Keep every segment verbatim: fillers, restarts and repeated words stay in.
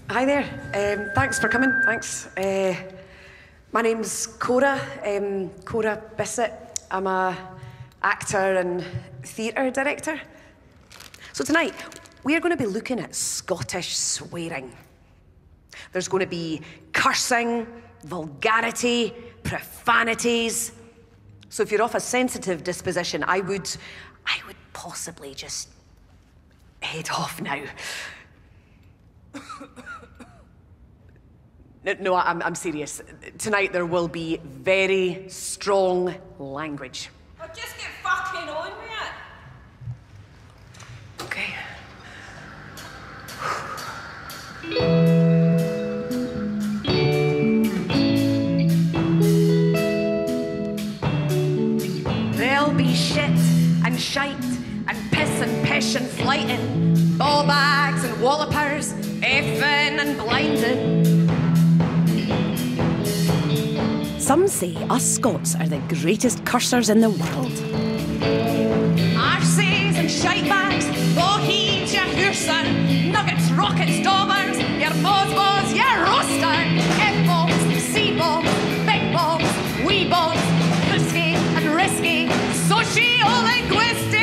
Hi there. Um, thanks for coming. Thanks. Uh, my name's Cora, um, Cora Bissett. I'm a actor and theatre director. So tonight, we're going to be looking at Scottish swearing. There's going to be cursing, vulgarity, profanities. So if you're of a sensitive disposition, I would, I would possibly just head off now. No, no, I'm, I'm serious. Tonight there will be very strong language. Oh, just get fucking on with it. Okay. There'll be shit and shite and piss and pish and flyting, ball bags and wallopers, effing and blinding. Some say us Scots are the greatest cursers in the world. Arses and shite bags, boheaves, your hoorser, nuggets, rockets, daubers, your bozbos, your roaster, F-bombs, C-bombs, big bombs, wee bombs, frisky and risky, sociolinguistics!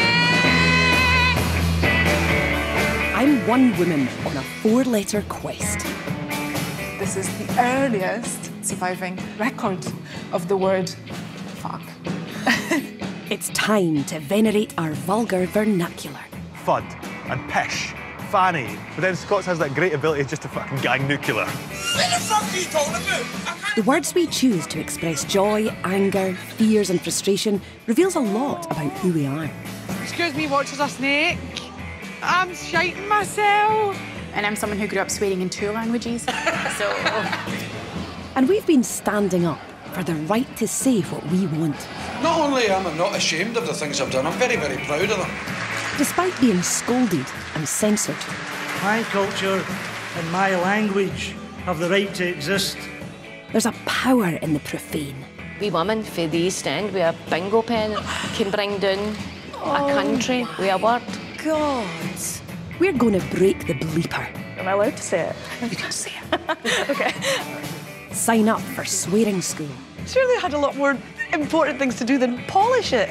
I'm one woman on a four-letter quest. This is the earliest surviving record of the word fuck. It's time to venerate our vulgar vernacular. Fud and pish, fanny, but then Scots has that great ability just to fucking gang nuclear. What the fuck are you talking about? The words we choose to express joy, anger, fears and frustration reveals a lot about who we are. Excuse me, watches a snake. I'm shiting myself. And I'm someone who grew up swearing in two languages, so... And we've been standing up for the right to say what we want. Not only am I not ashamed of the things I've done, I'm very, very proud of them. Despite being scolded and censored. My culture and my language have the right to exist. There's a power in the profane. We women for the East End with a bingo pen can bring down oh, a country with a word. God. We're going to break the bleeper. Am I allowed to say it? You can say it. Okay. Sign up for swearing school. Surely I had a lot more important things to do than polish it.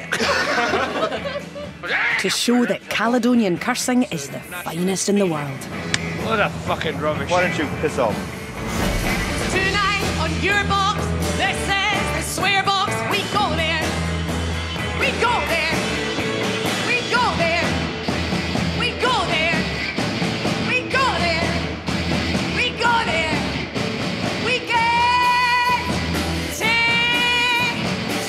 To show that Caledonian cursing is the finest in the world. What a fucking rubbish. Why don't you piss off? Tonight on your box, this is the swear box. We go there. We go there. We go there. We go there. We go there. We go there. We get sick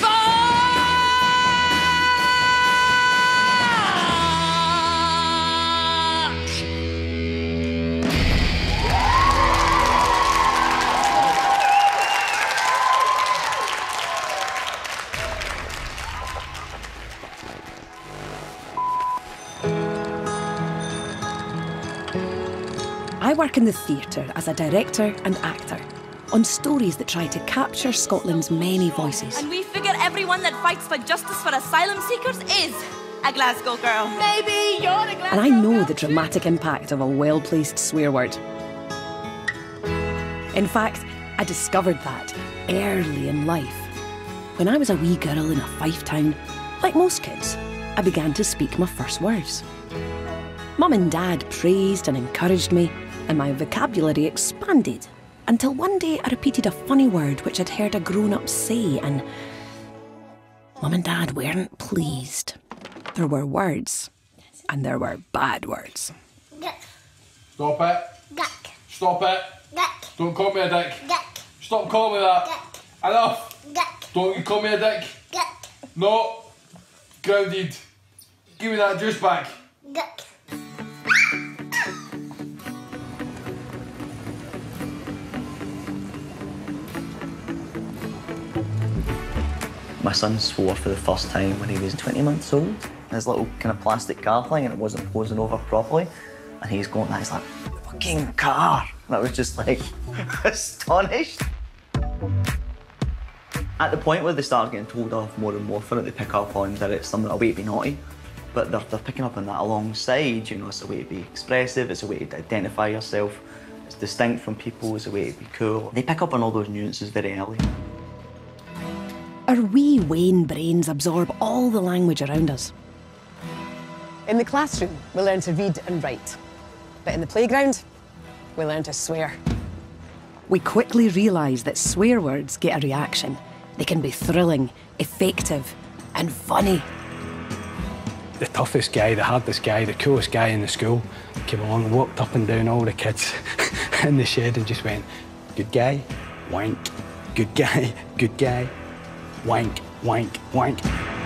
I work in the theatre as a director and actor on stories that try to capture Scotland's many voices. And we figure everyone that fights for justice for asylum seekers is a Glasgow girl. Maybe you're a Glasgow And I know girl. the dramatic impact of a well-placed swear word. In fact, I discovered that early in life. When I was a wee girl in a Fife town, like most kids, I began to speak my first words. Mum and Dad praised and encouraged me, and my vocabulary expanded until one day I repeated a funny word which I'd heard a grown-up say, and Mum and Dad weren't pleased. There were words, and there were bad words. Stop it. Duck. Stop it. Duck. Don't call me a dick. Duck. Stop calling me that. Duck. Enough. Duck. Don't you call me a dick. Duck. No. Grounded. Give me that juice back. Duck. My son swore for the first time when he was twenty months old. His little kind of plastic car thing, and it wasn't posing over properly. And he's going, he's like, fucking car. And I was just like, astonished. At the point where they start getting told off more and more for it, they pick up on that it's something, a way to be naughty. But they're, they're picking up on that alongside, you know, it's a way to be expressive, it's a way to identify yourself. It's distinct from people, it's a way to be cool. They pick up on all those nuances very early. Our wee wane brains absorb all the language around us. In the classroom, we learn to read and write. But in the playground, we learn to swear. We quickly realise that swear words get a reaction. They can be thrilling, effective, and funny. The toughest guy, the hardest guy, the coolest guy in the school came along and walked up and down all the kids in the shed and just went, good guy, wank, good guy, good guy, wank, wank, wank.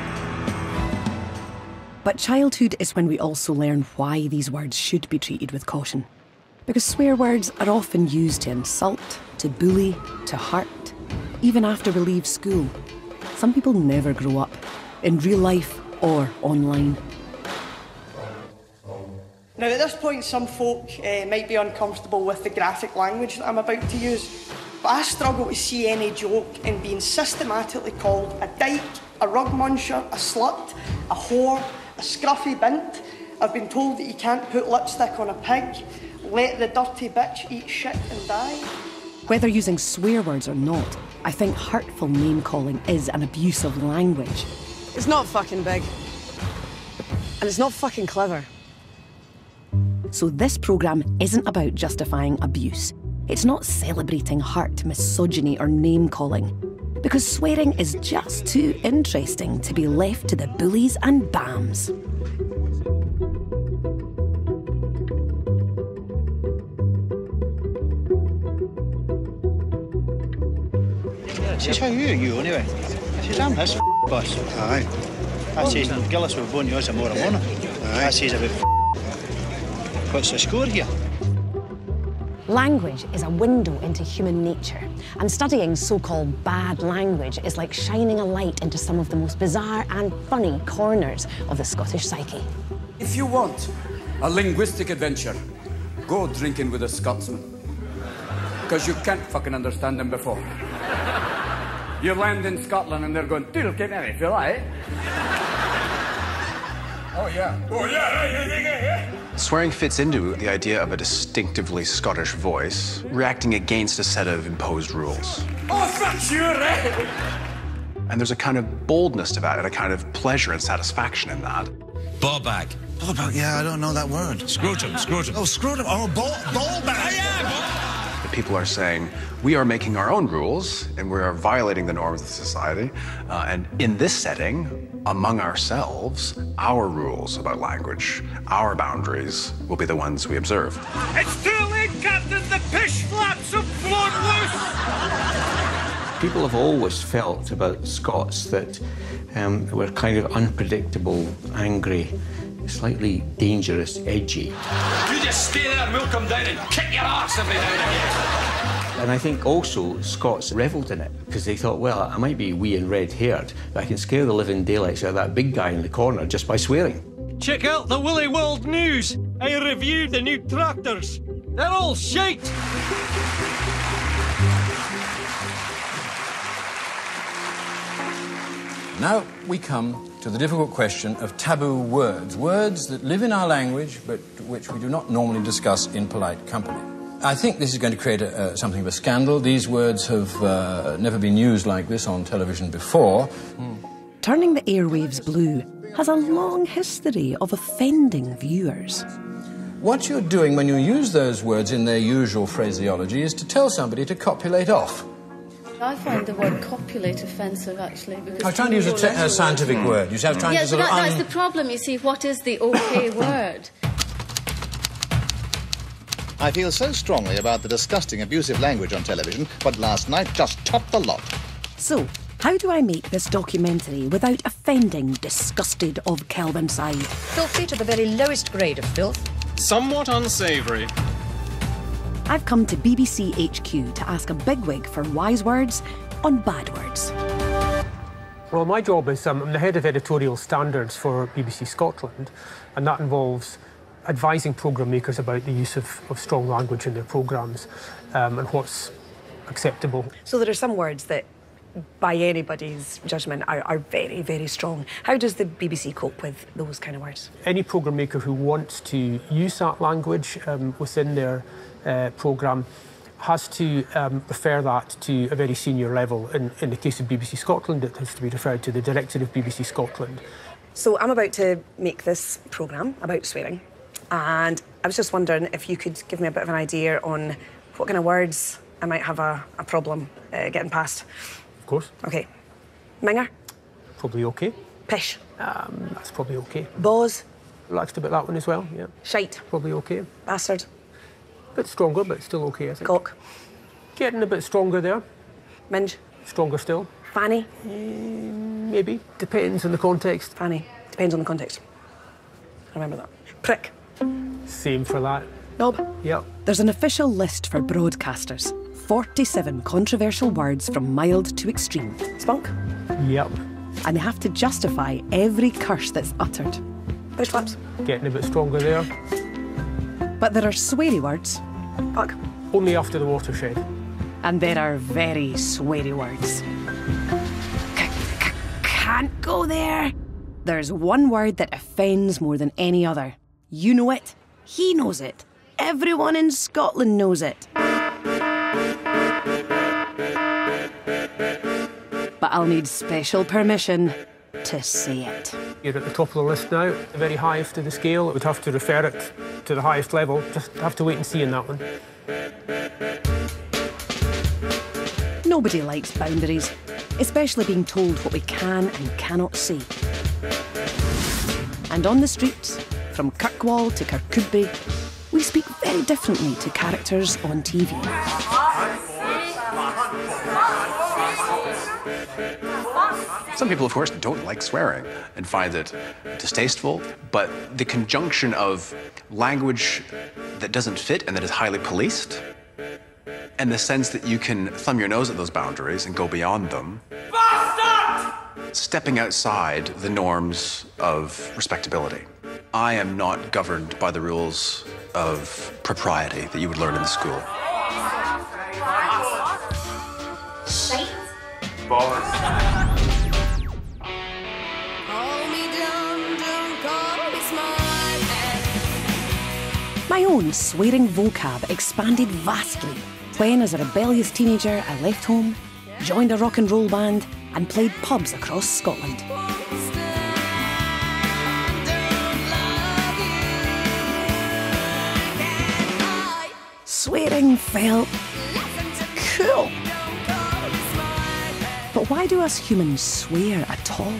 But childhood is when we also learn why these words should be treated with caution. Because swear words are often used to insult, to bully, to hurt, even after we leave school. Some people never grow up, in real life or online. Now, at this point, some folk uh, might be uncomfortable with the graphic language that I'm about to use, but I struggle to see any joke in being systematically called a dyke, a rug muncher, a slut, a whore, a scruffy bint. I've been told that you can't put lipstick on a pig, let the dirty bitch eat shit and die. Whether using swear words or not, I think hurtful name-calling is an abuse of language. It's not fucking big. And it's not fucking clever. So this programme isn't about justifying abuse. It's not celebrating hurt, misogyny or name-calling. Because swearing is just too interesting to be left to the bullies and bams. Says, how are you anyway? I says, I'm his boss. Aye. I says, Gillis will bone you as a more morning. Aye. I says, about what's the score here? Language is a window into human nature, and studying so-called bad language is like shining a light into some of the most bizarre and funny corners of the Scottish psyche. If you want a linguistic adventure, go drinking with a Scotsman. Because you can't fucking understand them before. You land in Scotland and they're going, "Diddle Kennedie, feel I?" Oh, yeah. Oh, yeah, yeah, yeah, yeah, yeah. Swearing fits into the idea of a distinctively Scottish voice, reacting against a set of imposed rules. Oh, fuck you, right? And there's a kind of boldness to that, and a kind of pleasure and satisfaction in that. Ball bag. Ball bag, yeah, I don't know that word. Scrotum, scrotum. Oh, scrotum. Oh, ball, ball bag. Yeah, ball. People are saying, we are making our own rules, and we are violating the norms of society. Uh, and in this setting, among ourselves, our rules about language, our boundaries, will be the ones we observe. It's too late, Captain! The pish flaps have blown loose! People have always felt about Scots that um, were kind of unpredictable, angry, slightly dangerous, edgy. You just stay there and we'll come down and kick your arse every now and again. And I think also Scots revelled in it, because they thought, well, I might be wee and red-haired, but I can scare the living daylights out of that big guy in the corner just by swearing. Check out the Willy World News. I reviewed the new tractors. They're all shite. Now we come to the difficult question of taboo words, words that live in our language but which we do not normally discuss in polite company. I think this is going to create a, uh, something of a scandal. These words have uh, never been used like this on television before. Mm. Turning the airwaves blue has a long history of offending viewers. What you're doing when you use those words in their usual phraseology is to tell somebody to copulate off. I find the word copulate offensive, actually. I was trying to use a, a scientific mm. word. You see, I was trying yeah, to sort but of that, un... that's the problem, you see. What is the okay word? I feel so strongly about the disgusting abusive language on television, but last night just topped the lot. So, how do I make this documentary without offending disgusted of Kelvinside? Filthy to the very lowest grade of filth. Somewhat unsavoury. I've come to B B C H Q to ask a bigwig for wise words on bad words. Well, my job is um, I'm the head of editorial standards for B B C Scotland, and that involves advising programme makers about the use of, of strong language in their programmes um, and what's acceptable. So there are some words that by anybody's judgment, are, are very, very strong. How does the B B C cope with those kind of words? Any programme maker who wants to use that language um, within their uh, programme has to um, refer that to a very senior level. In, in the case of B B C Scotland, it has to be referred to the director of B B C Scotland. So I'm about to make this programme about swearing, and I was just wondering if you could give me a bit of an idea on what kind of words I might have a, a problem uh, getting past. Of course. OK. Minger? Probably OK. Pish? Um, that's probably OK. Boz? Relaxed about that one as well, yeah. Shite? Probably OK. Bastard? A bit stronger, but still OK, I think. Cock? Getting a bit stronger there. Minge? Stronger still. Fanny? Um, maybe. Depends on the context. Fanny? Depends on the context. Remember that. Prick? Same for that. Knob? Yep. There's an official list for broadcasters. forty-seven controversial words from mild to extreme. Spunk? Yep. And they have to justify every curse that's uttered. Push flaps? Getting a bit stronger there. But there are sweary words. Fuck? Only after the watershed. And there are very sweary words. C- can't go there. There's one word that offends more than any other. You know it. He knows it. Everyone in Scotland knows it. But I'll need special permission to say it. You're at the top of the list now, the very highest of the scale. It would have to refer it to the highest level. Just have to wait and see in that one. Nobody likes boundaries, especially being told what we can and cannot say. And on the streets, from Kirkwall to Kirkcudbright, we speak very differently to characters on T V. Some people, of course, don't like swearing and find it distasteful, but the conjunction of language that doesn't fit and that is highly policed, and the sense that you can thumb your nose at those boundaries and go beyond them, Bastard! Stepping outside the norms of respectability. I am not governed by the rules of propriety that you would learn in the school. Shite? Bollocks. My own swearing vocab expanded vastly when, as a rebellious teenager, I left home, joined a rock and roll band, and played pubs across Scotland. Swearing felt cool. But why do us humans swear at all?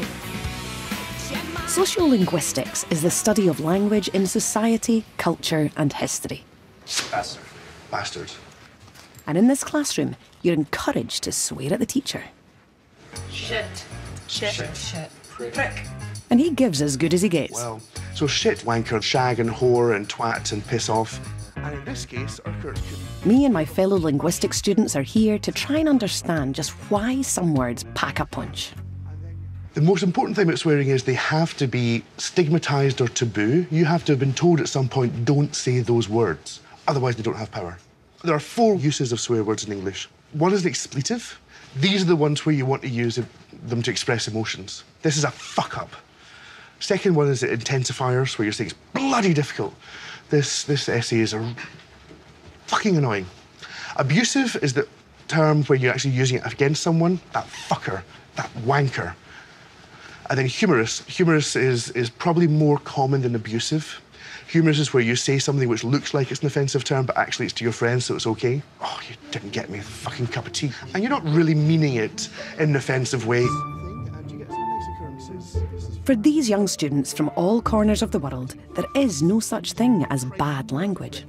Sociolinguistics is the study of language in society, culture, and history. Bastard. Bastard. And in this classroom, you're encouraged to swear at the teacher. Shit. Shit. Shit. Shit. Prick. And he gives as good as he gets. Well, so shit, wanker, shag and whore and twat and piss off. And in this case, Urquhart could... Me and my fellow linguistics students are here to try and understand just why some words pack a punch. The most important thing about swearing is they have to be stigmatised or taboo. You have to have been told at some point, don't say those words. Otherwise, they don't have power. There are four uses of swear words in English. One is an expletive. These are the ones where you want to use them to express emotions. This is a fuck up. Second one is intensifiers, where you're saying it's bloody difficult. This, this essay is a fucking annoying. Abusive is the term where you're actually using it against someone. That fucker, that wanker. And then humorous. Humorous is, is probably more common than abusive. Humorous is where you say something which looks like it's an offensive term, but actually it's to your friends, so it's okay. Oh, you didn't get me a fucking cup of tea. And you're not really meaning it in an offensive way. For these young students from all corners of the world, there is no such thing as bad language.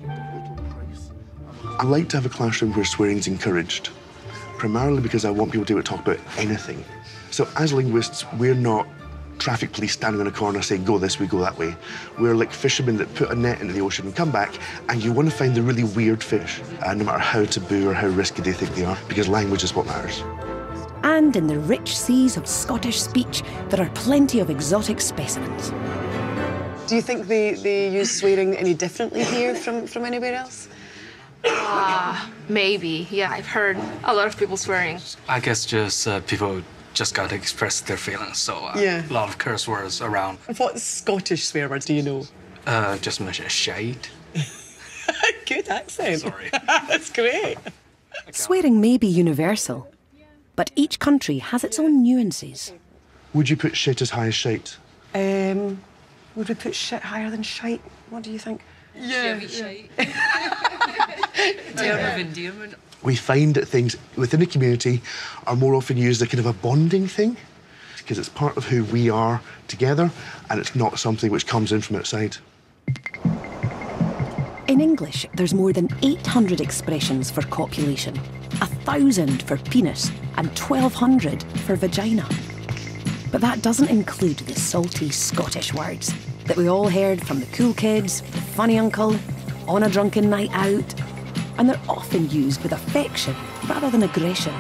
I like to have a classroom where swearing is encouraged, primarily because I want people to be able to talk about anything. So as linguists, we're not traffic police standing on a corner saying, go this way, go that way. We're like fishermen that put a net into the ocean and come back, and you want to find the really weird fish, uh, no matter how taboo or how risky they think they are, because language is what matters. And in the rich seas of Scottish speech, there are plenty of exotic specimens. Do you think they, they use swearing any differently here from, from anywhere else? Uh, maybe. Yeah, I've heard a lot of people swearing. I guess just uh, people just got to express their feelings, so uh, Yeah. a lot of curse words around. What Scottish swear words do you know? Uh, just mention shite. Good accent. Sorry. That's great. Swearing may be universal, but each country has its own nuances. Would you put shit as high as shite? Um, would we put shit higher than shite? What do you think? Yeah. Term of endearment. We find that things within a community are more often used as a kind of a bonding thing, because it's part of who we are together, and it's not something which comes in from outside. In English, there's more than eight hundred expressions for copulation, one thousand for penis, and twelve hundred for vagina. But that doesn't include the salty Scottish words that we all heard from the cool kids, the funny uncle, on a drunken night out, and they're often used with affection rather than aggression.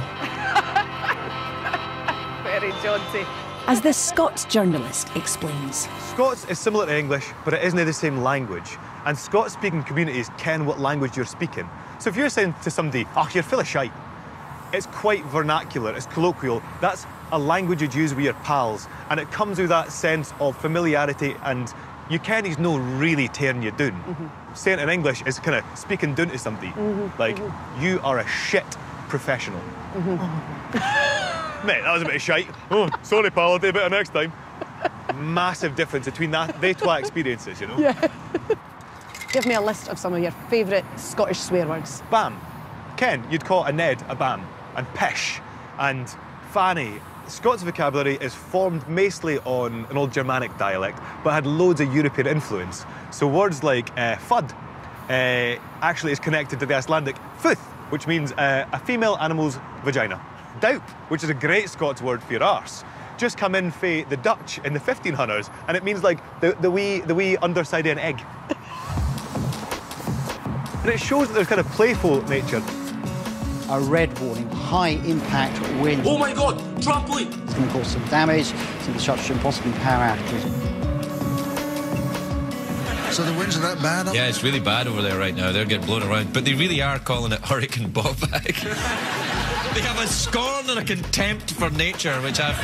Very jaunty. As this Scots journalist explains. Scots is similar to English, but it isn't the same language. And Scots-speaking communities ken what language you're speaking. So if you're saying to somebody, oh, you're full of shite, it's quite vernacular, it's colloquial. That's a language you'd use with your pals, and it comes with that sense of familiarity, and you ken he's no really tearing you down. Mm-hmm. Saying it in English is kind of speaking down to somebody. Mm-hmm. Like, mm-hmm. you are a shit professional. Mm-hmm. Mate, that was a bit of shite. Oh, sorry, pal, I'll do better next time. Massive difference between that, they two experiences, you know? Yeah. Give me a list of some of your favourite Scottish swear words. Bam. Ken, you'd call a Ned a bam. And pish. And fanny. Scots vocabulary is formed mostly on an old Germanic dialect, but had loads of European influence. So words like uh, fud uh, actually is connected to the Icelandic futh, which means uh, a female animal's vagina. Doup, which is a great Scots word for your arse, just come in for the Dutch in the fifteen hundreds, and it means like the, the wee the wee underside of an egg. And it shows that there's kind of playful nature. A red warning, high impact wind. Oh my God, trampoline! It's going to cause some damage, some destruction, possibly power outages. So the winds are that bad? Yeah, it's really bad over there right now. They're getting blown around, but they really are calling it Hurricane Bobback. They have a scorn and a contempt for nature, which I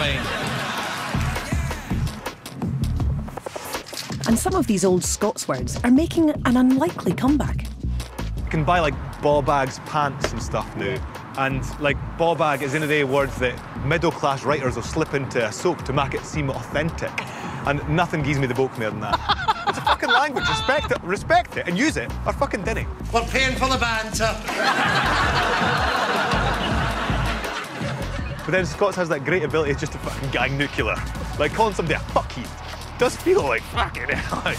find. And some of these old Scots words are making an unlikely comeback. You can buy like ball bags, pants and stuff now. And like ball bag is one of the words that middle class writers will slip into a soap to make it seem authentic. And nothing gives me the book more than that. It's a fucking language, respect it, respect it and use it, or fucking dinny. We're paying for the banter. But then Scots has that great ability just to fucking gang nuclear. Like calling somebody a fuckhead does feel like fucking hell.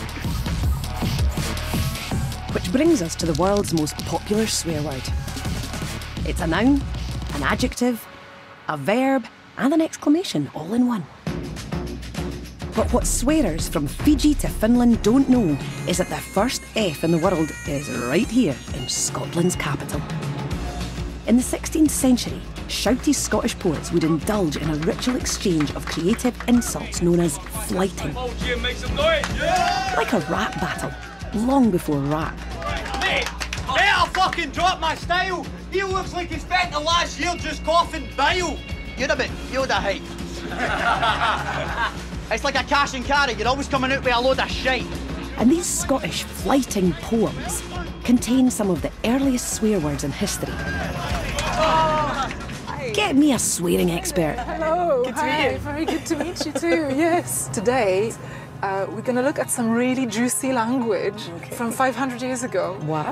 Which brings us to the world's most popular swear word. It's a noun, an adjective, a verb, and an exclamation all in one. But what swearers from Fiji to Finland don't know is that the first F in the world is right here in Scotland's capital. In the sixteenth century, shouty Scottish poets would indulge in a ritual exchange of creative insults known as flyting. Oh, Jim, make some noise! Yeah! Like a rap battle, long before rap. Mate, better fucking drop my style! He looks like he spent the last year just coughing bile! You're a bit Yoda height. It's like a cash and carry, you're always coming out with a load of shite. And these Scottish flyting poems contain some of the earliest swear words in history. Get me a swearing expert. Hello. Good to Hi. meet you. Very good to meet you too. Yes. Today, uh, we're going to look at some really juicy language okay. from five hundred years ago. What?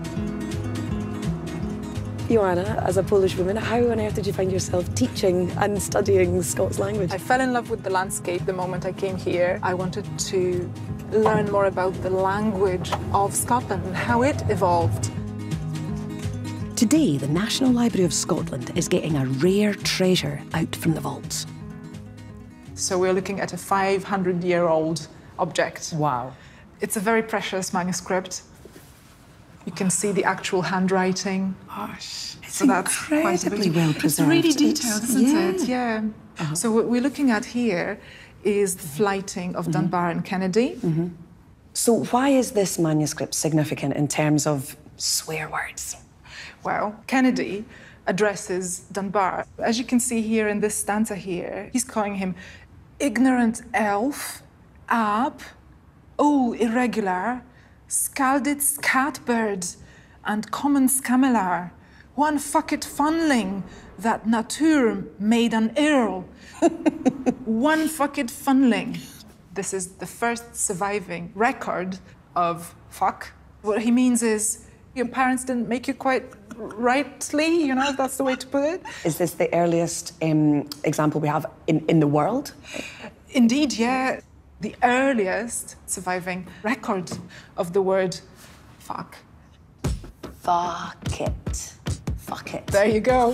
Joanna, as a Polish woman, how on earth did you find yourself teaching and studying Scots language? I fell in love with the landscape the moment I came here. I wanted to learn more about the language of Scotland and how it evolved. Today, the National Library of Scotland is getting a rare treasure out from the vaults. So we're looking at a five hundred year old object. Wow. It's a very precious manuscript. You can see the actual handwriting. Gosh, it's so that's incredibly well preserved. It's really detailed, It's, isn't yeah. it? Yeah. Uh-huh. So what we're looking at here is the Flyting of mm-hmm. Dunbar and Kennedie. Mm-hmm. So why is this manuscript significant in terms of swear words. Well, Kennedie addresses Dunbar. As you can see here in this stanza here, he's calling him ignorant elf, ab, oh, irregular, scalded scatbird, and common scamelar, one fucket funling that nature made an earl. One fucket funling. This is the first surviving record of fuck. What he means is, your parents didn't make you quite rightly, you know, if that's the way to put it. Is this the earliest um, example we have in, in the world? Indeed, yeah. The earliest surviving record of the word fuck. Fuck it. Fuck it. There you go.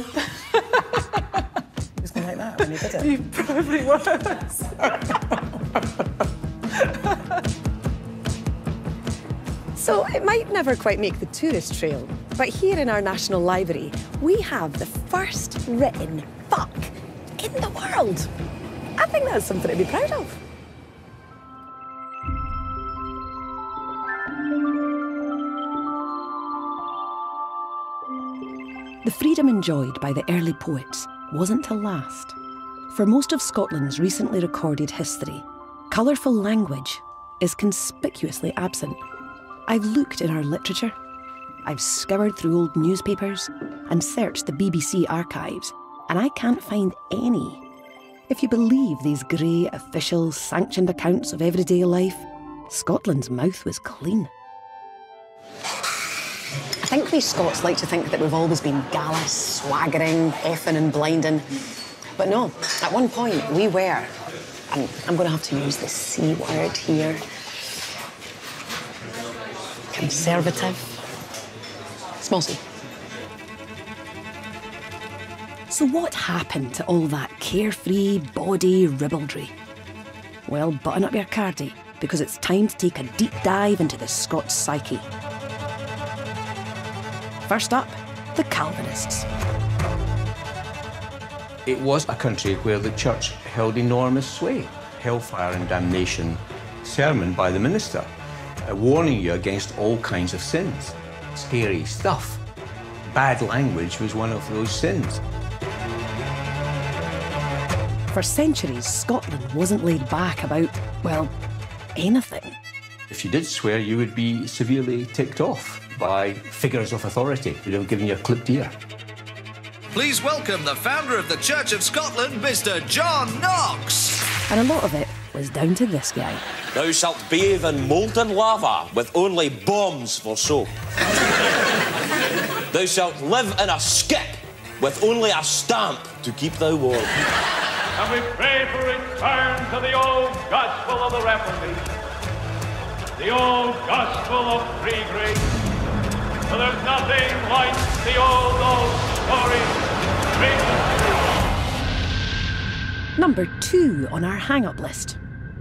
He was going like that when he did it. He probably was. So it might never quite make the tourist trail, but here in our National Library, we have the first written fuck in the world. I think that's something to be proud of. The freedom enjoyed by the early poets wasn't to last. For most of Scotland's recently recorded history, colourful language is conspicuously absent. I've looked in our literature, I've scoured through old newspapers and searched the B B C archives, and I can't find any. If you believe these grey, official, sanctioned accounts of everyday life, Scotland's mouth was clean. I think we Scots like to think that we've always been gallus, swaggering, effing and blinding. But no, at one point we were, and I'm going to have to use the C word here, conservative. Small c. So what happened to all that carefree body ribaldry? Well, button up your cardie, because it's time to take a deep dive into the Scots psyche. First up, the Calvinists. It was a country where the church held enormous sway. Hellfire and damnation sermon by the minister, uh, warning you against all kinds of sins. Scary stuff. Bad language was one of those sins. For centuries, Scotland wasn't laid back about, well, anything. If you did swear, you would be severely ticked off by figures of authority, you know, giving you a clipped ear. Please welcome the founder of the Church of Scotland, Mister John Knox. And a lot of it was down to this guy. Thou shalt bathe in molten lava with only bombs for soap. Thou shalt live in a skip with only a stamp to keep thou warm. And we pray for return to the old gospel of the Reformation, the old gospel of free grace. For there's nothing like the old, old story. Number two on our hang-up list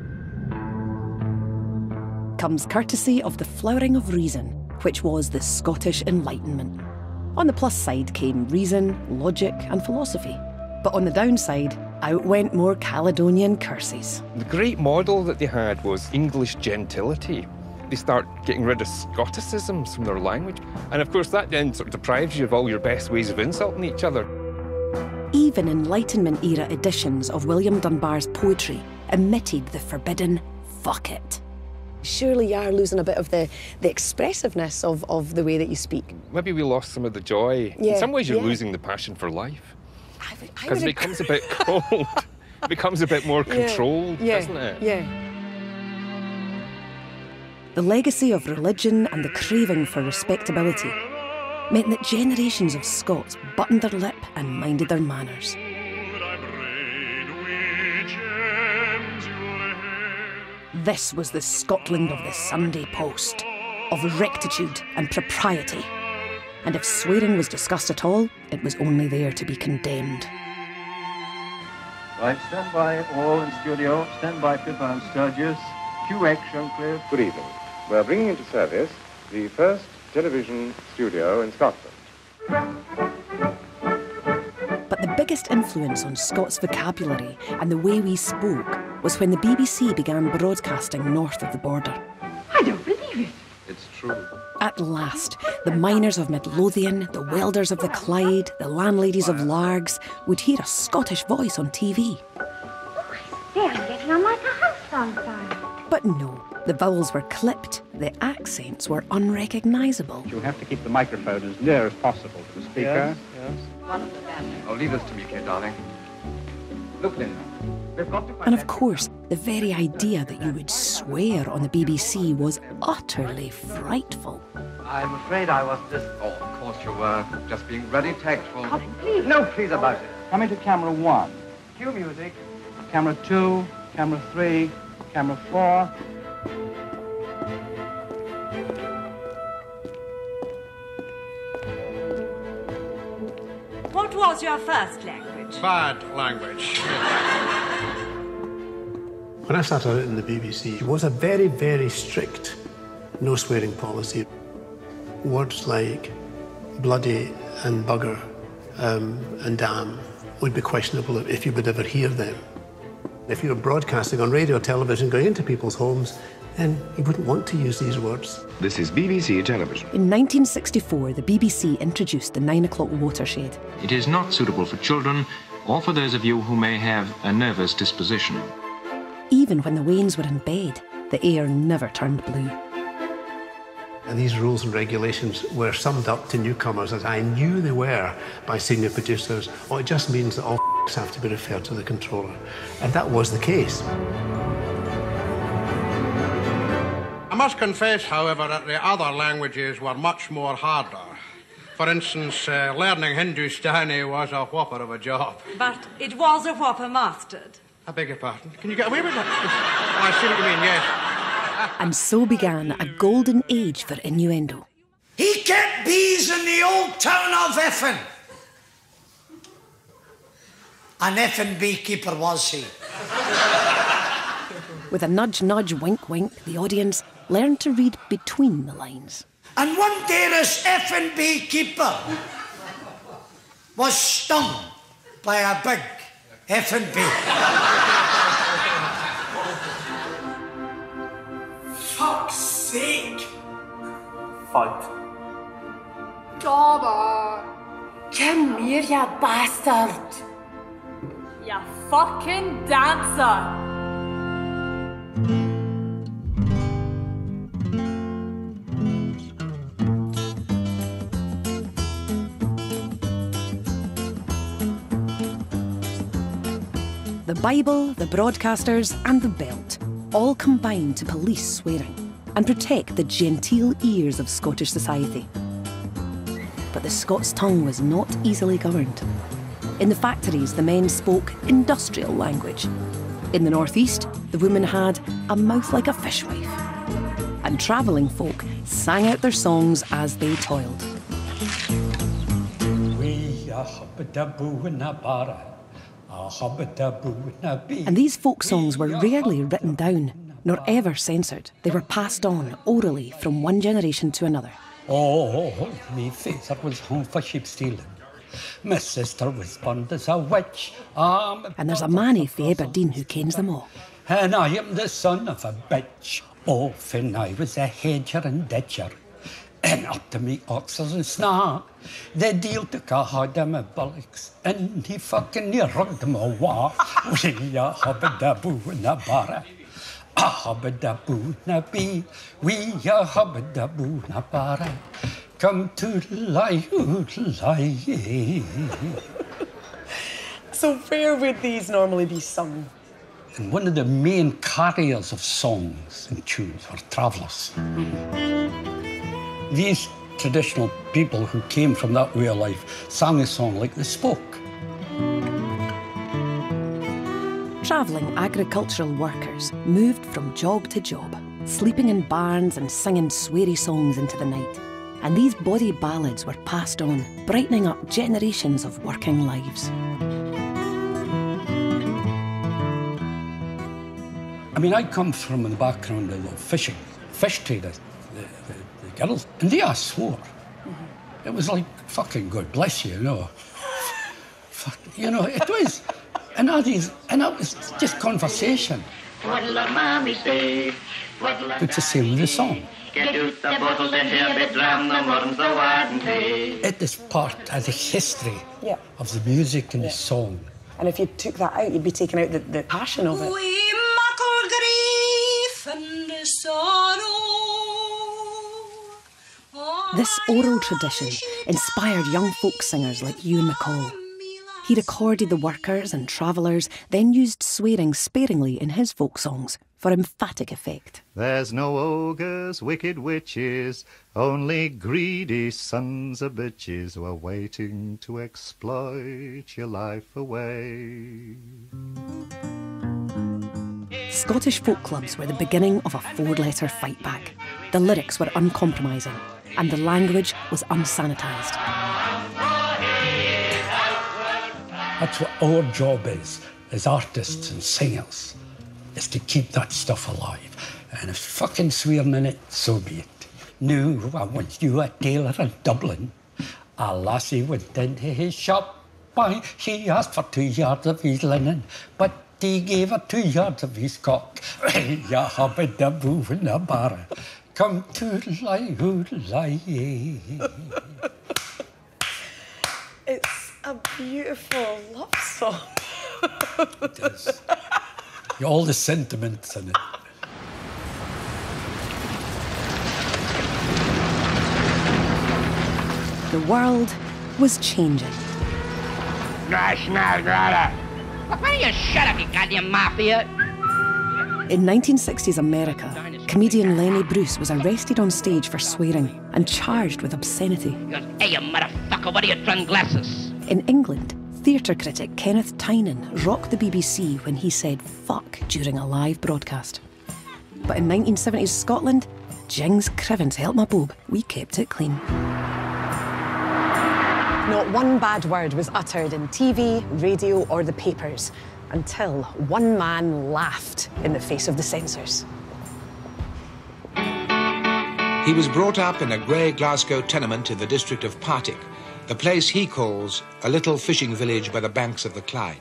comes courtesy of the flowering of reason, which was the Scottish Enlightenment. On the plus side came reason, logic and philosophy. But on the downside, out went more Caledonian curses. The great model that they had was English gentility. They start getting rid of Scotticisms from their language. And of course that then sort of deprives you of all your best ways of insulting each other. Even Enlightenment-era editions of William Dunbar's poetry emitted the forbidden fuck it. Surely you are losing a bit of the, the expressiveness of, of the way that you speak. Maybe we lost some of the joy. Yeah, In some ways you're yeah. losing the passion for life. Because it becomes a bit cold. It becomes a bit more controlled, yeah, doesn't it? Yeah. The legacy of religion and the craving for respectability meant that generations of Scots buttoned their lip and minded their manners. This was the Scotland of the Sunday Post, of rectitude and propriety. And if swearing was discussed at all, it was only there to be condemned. Right, stand by all in studio, stand by Pippa and Sturgis. Cue action, please. Good evening. We're bringing into service the first television studio in Scotland. But the biggest influence on Scots vocabulary and the way we spoke was when the B B C began broadcasting north of the border. I don't believe it. It's true. true. At last, the miners of Midlothian, the welders of the Clyde, the landladies of Largs would hear a Scottish voice on T V. They're getting on like a house on fire. But no, the vowels were clipped, the accents were unrecognisable. You'll have to keep the microphone as near as possible to the speaker. Yes, yes. Oh, leave this to me, kid, darling. Look, Linda. We've got to find And of course, the very idea that you would swear on the B B C was utterly frightful. I'm afraid I was just... Oh, of course you were. Just being very tactful. Oh, please. No, please about it. Coming to camera one. Cue music. Camera two, camera three, camera four. What was your first language? Bad language. When I started out in the B B C, it was a very, very strict no swearing policy. Words like bloody and bugger um, and damn would be questionable if you would ever hear them. If you were broadcasting on radio or television, going into people's homes, then you wouldn't want to use these words. This is B B C Television. In nineteen sixty-four, the B B C introduced the nine o'clock watershed. It is not suitable for children or for those of you who may have a nervous disposition. Even when the Waynes were in bed, the air never turned blue. And these rules and regulations were summed up to newcomers as I knew they were by senior producers. Oh, it just means that all have to be referred to the controller. And that was the case. I must confess, however, that the other languages were much more harder. For instance, uh, learning Hindustani was a whopper of a job. But it was a whopper mastered. I beg your pardon. Can you get away with that? Oh, I see what you mean, yes. And so began a golden age for innuendo. He kept bees in the old town of Effin. An Effin beekeeper was he. With a nudge, nudge, wink, wink, the audience learned to read between the lines. And one day this Effin beekeeper was stung by a big effing bee. Fuck's sake! Fight. Dobber! Come here, you bastard! You fucking dancer! The Bible, the broadcasters and the belt all combine to police swearing and protect the genteel ears of Scottish society. But the Scots tongue was not easily governed. In the factories, the men spoke industrial language. In the northeast, the women had a mouth like a fishwife. And travelling folk sang out their songs as they toiled. And these folk songs were rarely written down, nor ever censored. They were passed on orally from one generation to another. Oh, me father was home for sheep stealing. My sister was burned as a witch. Um, and there's a manny for Aberdeen who kens them all. And I am the son of a bitch. Oh, fin I was a hedger and ditcher. And up to me oxers and snaw. The deal took a hard of my bullocks. And he fucking he rugged them a wah. We a hubba da boo na bara. A hubba da boo na bee. We a hubba da boo na bara. Come to lie, lie. So where would these normally be sung? And one of the main carriers of songs and tunes were travellers. These traditional people who came from that way of life sang a song like they spoke. Travelling agricultural workers moved from job to job, sleeping in barns and singing sweary songs into the night. And these bawdy ballads were passed on, brightening up generations of working lives. I mean, I come from the background of fishing, fish traders, the, the, the girls, and they all swore. Mm-hmm. It was like, fucking God bless you, you know. Fuck, you know, it was, and all these, and it was just conversation. What'll a mommy say? What'll a It's the same with the song. Get out the bottles and here be drown the worms the warden day. It is part of the history Yeah. of the music and the song. And if you took that out, you'd be taking out the, the passion of it. We muckle grief and sorrow. This oral tradition inspired young folk singers like Ewan MacColl. He recorded the workers and travellers, then used swearing sparingly in his folk songs for emphatic effect. There's no ogres, wicked witches, only greedy sons of bitches who are waiting to exploit your life away. Scottish folk clubs were the beginning of a four-letter fight back. The lyrics were uncompromising, and the language was unsanitised. That's what our job is, as artists and singers, is to keep that stuff alive. And if fucking swearing in it, so be it. Now, I want you a tailor in Dublin. A lassie went into his shop, why, she asked for two yards of his linen, but he gave her two yards of his cock. Ya habit the boo in the bar. Come to lie, who lie. It's a beautiful love song. It is. All the sentiments in it. The world was changing. National Grata. Why don't you shut up, you goddamn mafia? In nineteen sixties America, comedian Lenny Bruce was arrested on stage for swearing and charged with obscenity. He goes, hey, you motherfucker, what are you trying glasses? In England, theatre critic Kenneth Tynan rocked the B B C when he said fuck during a live broadcast. But in nineteen seventies Scotland, Jings Crivens help my bob, we kept it clean. Not one bad word was uttered in T V, radio or the papers until one man laughed in the face of the censors. He was brought up in a grey Glasgow tenement in the district of Partick, the place he calls a little fishing village by the banks of the Clyde.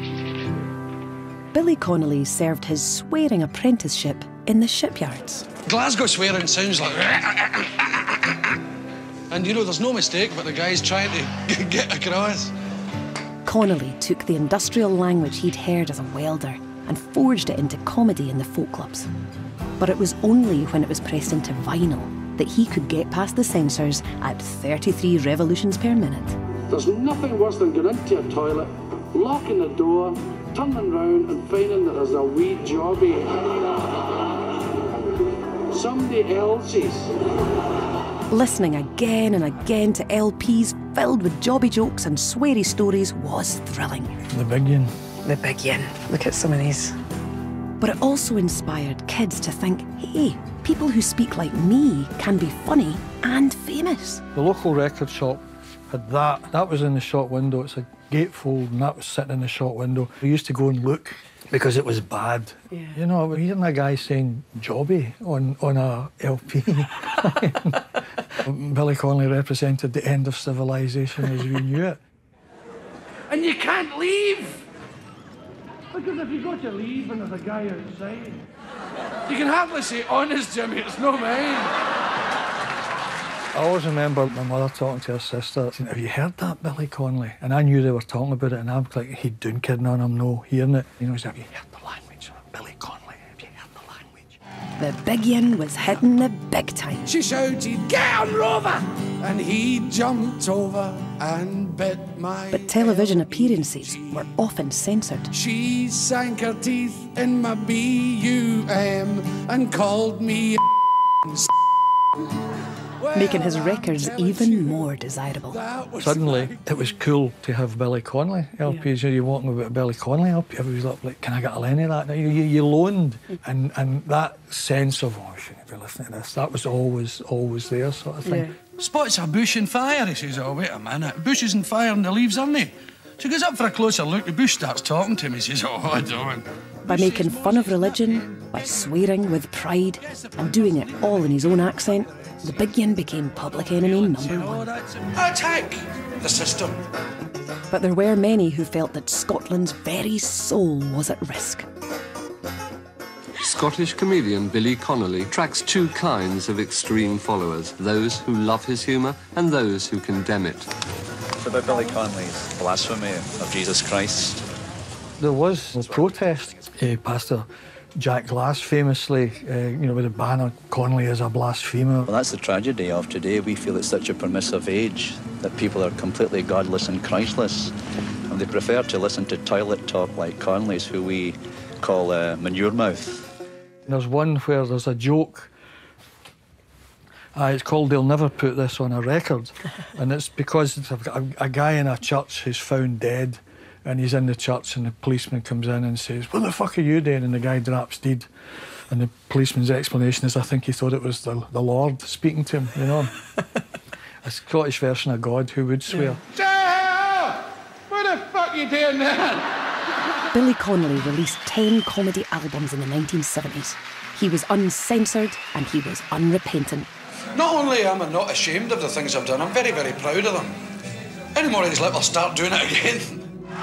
Billy Connolly served his swearing apprenticeship in the shipyards. Glasgow swearing sounds like... And, you know, there's no mistake what the guy's trying to get across. Connolly took the industrial language he'd heard as a welder and forged it into comedy in the folk clubs. But it was only when it was pressed into vinyl that he could get past the censors at thirty-three revolutions per minute. There's nothing worse than going into a toilet, locking the door, turning round and finding that there's a wee jobby. Somebody else's. Listening again and again to L Ps filled with jobby jokes and sweary stories was thrilling. The big yin. The big yin. Look at some of these. But it also inspired kids to think, hey, people who speak like me can be funny and famous. The local record shop had that. That was in the shop window. It's a gatefold, and that was sitting in the shop window. We used to go and look because it was bad. Yeah. You know, hearing a guy saying jobby on, on a L P. Billy Connolly represented the end of civilization as we knew it. And you can't leave! Because if you go to leave and there's a guy outside, you can hardly say, honest, Jimmy, it's no mine. I always remember my mother talking to her sister, saying, have you heard that, Billy Connolly? And I knew they were talking about it, and I'm like, he doing kidding on him, no, hearing it. You know, he said, have you heard the language of Billy Connolly? Have you heard the language? The big yin was hitting the big time. She shouted, get on, Rover! And he jumped over and bit my... But television appearances were often censored. She sank her teeth in my B U M and called me a making his records even more desirable. Suddenly, it was cool to have Billy Connolly L Ps. Yeah. You're walking about a Billy Connolly L P. Everybody's like, can I get a Lenny of that? You, you, you loaned. And, and that sense of, oh, I shouldn't be listening to this, that was always, always there, sort of thing. Yeah. Spots a bush on fire. He says, oh, wait a minute. Bush is on fire and the leaves aren't they? So he goes up for a closer look. The bush starts talking to him. He says, oh, I don't. By making fun of religion, by swearing with pride, and doing it all in his own accent, the big yin became public enemy number one. Attack the system. But there were many who felt that Scotland's very soul was at risk. Scottish comedian Billy Connolly tracks two kinds of extreme followers, those who love his humour and those who condemn it. It's about Billy Connolly's blasphemy of Jesus Christ. There was a protest. Uh, Pastor Jack Glass famously, uh, you know, with a banner, Connolly is a blasphemer. Well, that's the tragedy of today. We feel it's such a permissive age that people are completely godless and Christless. And they prefer to listen to toilet talk like Connolly's, who we call uh, manure mouth. There's one where there's a joke. Uh, it's called They'll Never Put This on a Record. And it's because it's a, a, a guy in a church who's found dead, and he's in the church, and the policeman comes in and says, "What the fuck are you doing?" And the guy drops dead. And the policeman's explanation is, I think he thought it was the, the Lord speaking to him, you know. A Scottish version of God who would swear. Yeah. What the fuck are you doing there? Billy Connolly released ten comedy albums in the nineteen seventies. He was uncensored and he was unrepentant. Not only am I not ashamed of the things I've done, I'm very, very proud of them. Any more of these, let me start doing it again.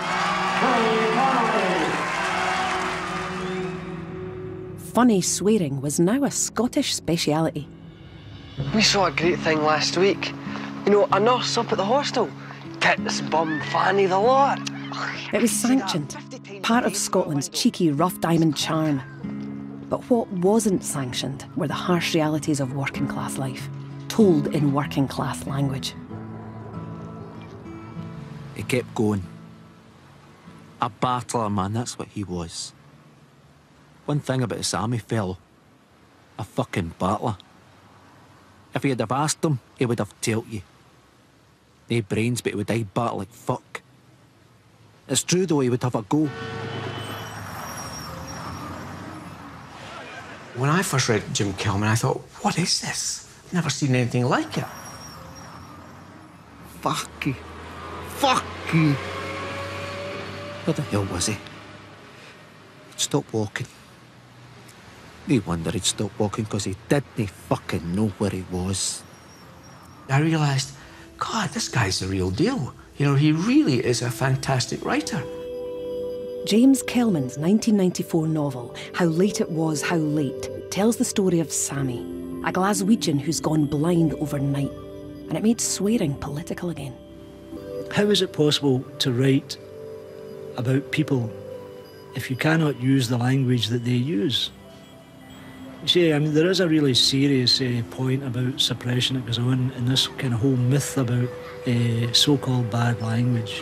Funny swearing was now a Scottish speciality. We saw a great thing last week. You know, a nurse up at the hostel. Tits, bum, fanny, the lot. It was sanctioned, part of Scotland's cheeky rough diamond charm. But what wasn't sanctioned were the harsh realities of working class life, told in working class language. He kept going. A battler, man, that's what he was. One thing about this army fellow, a fucking battler. If he'd have asked him, he would have told you. No brains, but he would die battle like fuck. It's true though, he would have a go. When I first read Jim Kelman, I thought, what is this? I've never seen anything like it. Fuck you. Fuck you. Where the hell was he? He'd stopped walking. No wonder he'd stopped walking, because he didn't fucking know where he was. I realised, God, this guy's the real deal. You know, he really is a fantastic writer. James Kelman's nineteen ninety-four novel, How Late It Was, How Late, tells the story of Sammy, a Glaswegian who's gone blind overnight, and it made swearing political again. How is it possible to write about people if you cannot use the language that they use? You see, I mean, there is a really serious uh, point about suppression that goes on in this kind of whole myth about uh, so-called bad language.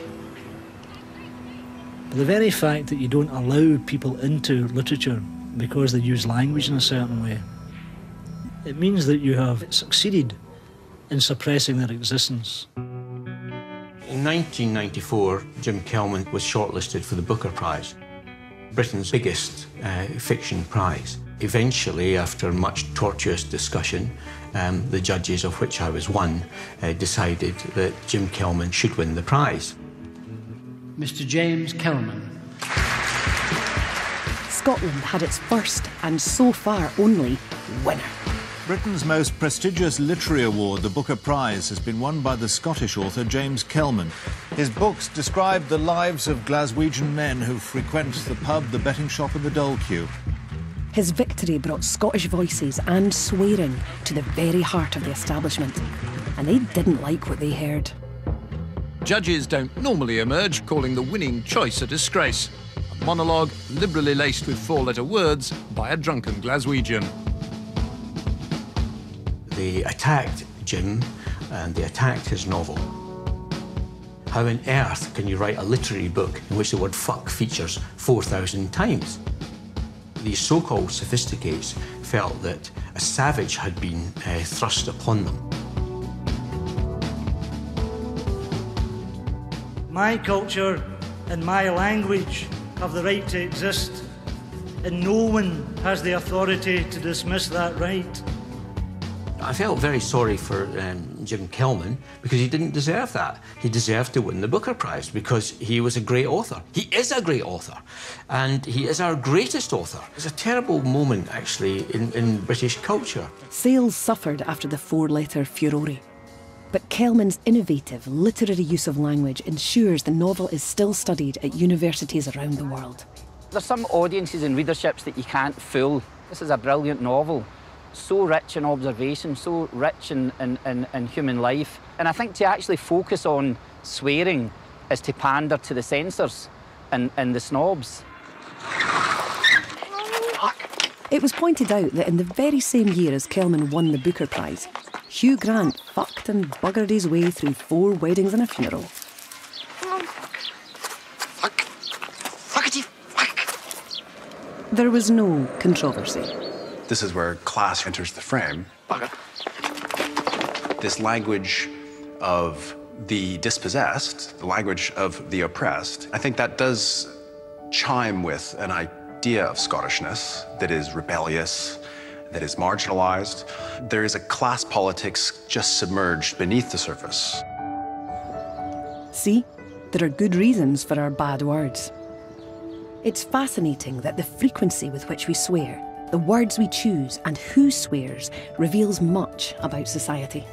But the very fact that you don't allow people into literature because they use language in a certain way, it means that you have succeeded in suppressing their existence. In nineteen ninety-four, Jim Kelman was shortlisted for the Booker Prize, Britain's biggest uh, fiction prize. Eventually, after much tortuous discussion, um, the judges, of which I was one, uh, decided that Jim Kelman should win the prize. Mister James Kelman. Scotland had its first, and so far only, winner. Britain's most prestigious literary award, the Booker Prize, has been won by the Scottish author James Kelman. His books describe the lives of Glaswegian men who frequent the pub, the betting shop and the dole queue. His victory brought Scottish voices and swearing to the very heart of the establishment, and they didn't like what they heard. Judges don't normally emerge calling the winning choice a disgrace. A monologue liberally laced with four-letter words by a drunken Glaswegian. They attacked Jim and they attacked his novel. How on earth can you write a literary book in which the word fuck features four thousand times? These so-called sophisticates felt that a savage had been uh, thrust upon them. My culture and my language have the right to exist, and no one has the authority to dismiss that right. I felt very sorry for um, Jim Kelman because he didn't deserve that. He deserved to win the Booker Prize because he was a great author. He is a great author, and he is our greatest author. It's a terrible moment, actually, in, in British culture. Sales suffered after the four-letter furore. But Kelman's innovative literary use of language ensures the novel is still studied at universities around the world. There's some audiences and readerships that you can't fool This is a brilliant novel, so rich in observation, so rich in, in, in, in human life. And I think to actually focus on swearing is to pander to the censors and, and the snobs. It was pointed out that in the very same year as Kelman won the Booker Prize, Hugh Grant fucked and buggered his way through four weddings and a funeral. Fuck. Fuckity fuck. There was no controversy. This is where class enters the frame. Bugger. This language of the dispossessed, the language of the oppressed, I think that does chime with an idea of Scottishness that is rebellious, that is marginalized. There is a class politics just submerged beneath the surface. See, there are good reasons for our bad words. It's fascinating that the frequency with which we swear, the words we choose, and who swears reveals much about society.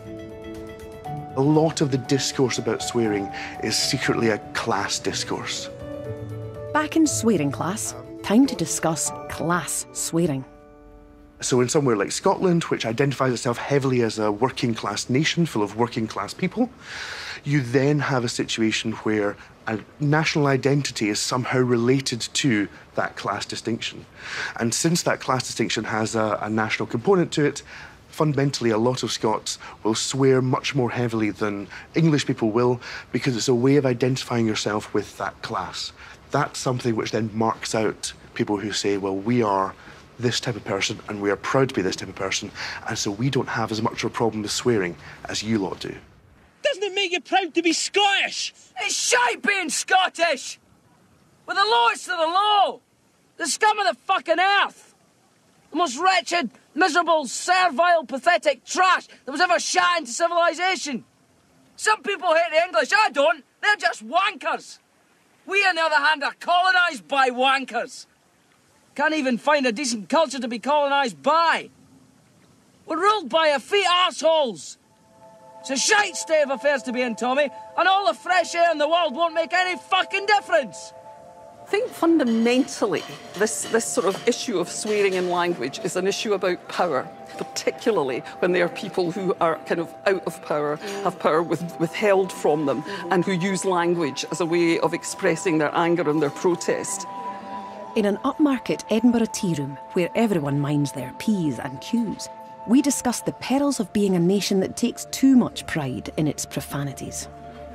A lot of the discourse about swearing is secretly a class discourse. Back in swearing class, time to discuss class swearing. So in somewhere like Scotland, which identifies itself heavily as a working class nation full of working class people, you then have a situation where a national identity is somehow related to that class distinction. And since that class distinction has a, a national component to it, fundamentally, a lot of Scots will swear much more heavily than English people will, because it's a way of identifying yourself with that class. That's something which then marks out people who say, well, we are this type of person and we are proud to be this type of person, and so we don't have as much of a problem with swearing as you lot do. Doesn't it make you proud to be Scottish? It's shite being Scottish! We're the lowest of the low! The scum of the fucking earth! The most wretched, miserable, servile, pathetic trash that was ever shot into civilization. Some people hate the English, I don't. They're just wankers. We, on the other hand, are colonised by wankers. Can't even find a decent culture to be colonised by. We're ruled by effete arseholes. It's a shite state of affairs to be in, Tommy, and all the fresh air in the world won't make any fucking difference. I think fundamentally this, this sort of issue of swearing in language is an issue about power, particularly when there are people who are kind of out of power, have power with, withheld from them, and who use language as a way of expressing their anger and their protest. In an upmarket Edinburgh tea room where everyone minds their P's and Q's, we discuss the perils of being a nation that takes too much pride in its profanities.